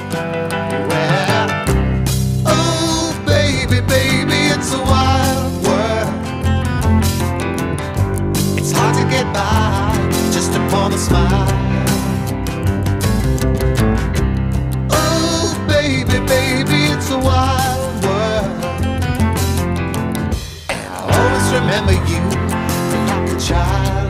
Well, oh baby, baby, it's a wild world. It's hard to get by just upon a smile. Oh baby, baby, it's a wild world. And I'll always remember you like a child.